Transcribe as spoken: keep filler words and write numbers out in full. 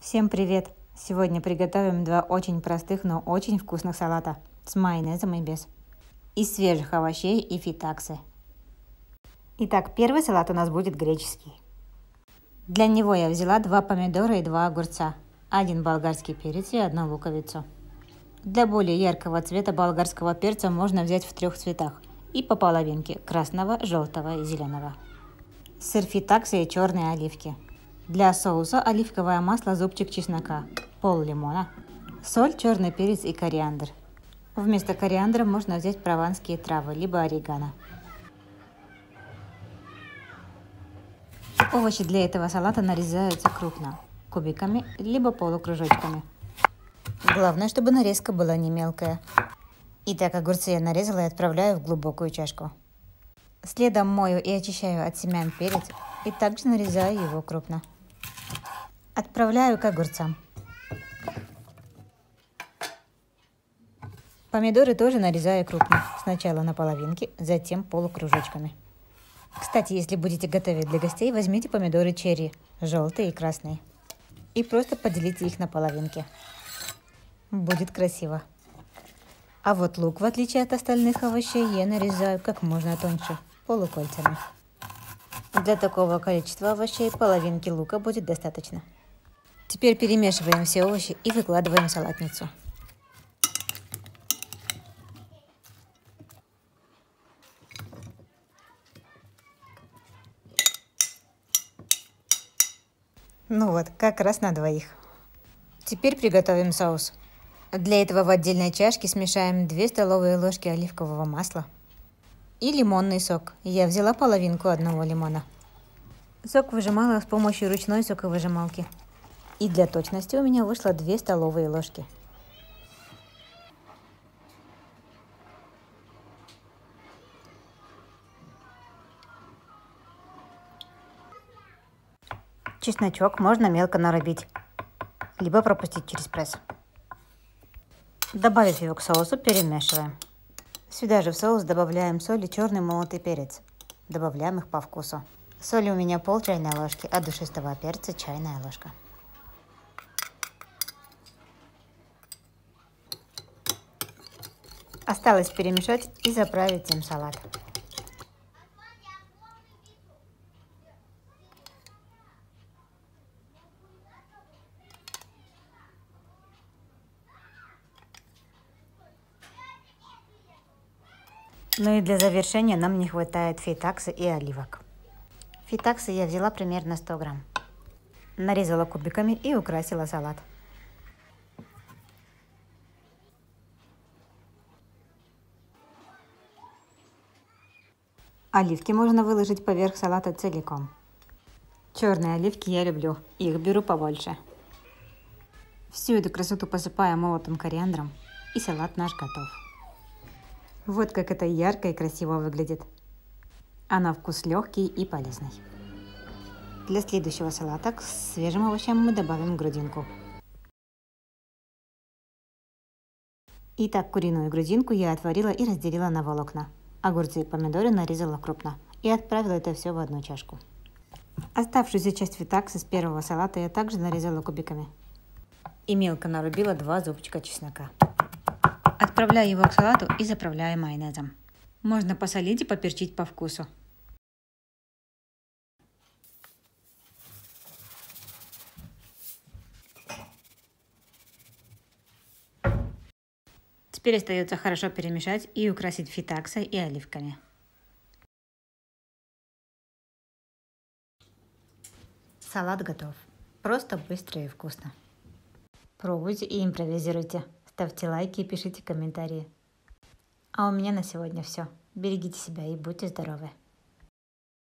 Всем привет! Сегодня приготовим два очень простых, но очень вкусных салата с майонезом и без. Из свежих овощей и фитаксы. Итак, первый салат у нас будет греческий. Для него я взяла два помидора и два огурца, один болгарский перец и одну луковицу. Для более яркого цвета болгарского перца можно взять в трех цветах и по половинке – красного, желтого и зеленого. Сыр фитаксы и черные оливки. Для соуса оливковое масло, зубчик чеснока, пол лимона, соль, черный перец и кориандр. Вместо кориандра можно взять прованские травы, либо орегано. Овощи для этого салата нарезаются крупно, кубиками, либо полукружочками. Главное, чтобы нарезка была не мелкая. Итак, огурцы я нарезала и отправляю в глубокую чашку. Следом мою и очищаю от семян перец и также нарезаю его крупно. Отправляю к огурцам. Помидоры тоже нарезаю крупно. Сначала на половинки, затем полукружочками. Кстати, если будете готовить для гостей, возьмите помидоры черри, желтые и красные. И просто поделите их на половинки. Будет красиво. А вот лук, в отличие от остальных овощей, я нарезаю как можно тоньше, полукольцами. Для такого количества овощей половинки лука будет достаточно. Теперь перемешиваем все овощи и выкладываем в салатницу. Ну вот, как раз на двоих. Теперь приготовим соус. Для этого в отдельной чашке смешаем две столовые ложки оливкового масла и лимонный сок. Я взяла половинку одного лимона. Сок выжимала с помощью ручной соковыжималки. И для точности у меня вышло две столовые ложки. Чесночок можно мелко нарубить, либо пропустить через пресс. Добавив его к соусу, перемешиваем. Сюда же в соус добавляем соль и черный молотый перец. Добавляем их по вкусу. Соли у меня пол чайной ложки, а душистого перца чайная ложка. Осталось перемешать и заправить им салат. Ну и для завершения нам не хватает фитаксы и оливок. Фитаксы я взяла примерно сто грамм. Нарезала кубиками и украсила салат. Оливки можно выложить поверх салата целиком. Черные оливки я люблю, их беру побольше. Всю эту красоту посыпаю молотым кориандром, и салат наш готов. Вот как это ярко и красиво выглядит. А на вкус легкий и полезный. Для следующего салата к свежим овощам мы добавим грудинку. Итак, куриную грудинку я отварила и разделила на волокна. Огурцы и помидоры нарезала крупно и отправила это все в одну чашку. Оставшуюся часть фитаксы с первого салата я также нарезала кубиками. И мелко нарубила два зубчика чеснока. Отправляю его к салату и заправляю майонезом. Можно посолить и поперчить по вкусу. Теперь остается хорошо перемешать и украсить фитаксой и оливками. Салат готов. Просто быстро и вкусно. Пробуйте и импровизируйте. Ставьте лайки и пишите комментарии. А у меня на сегодня все. Берегите себя и будьте здоровы.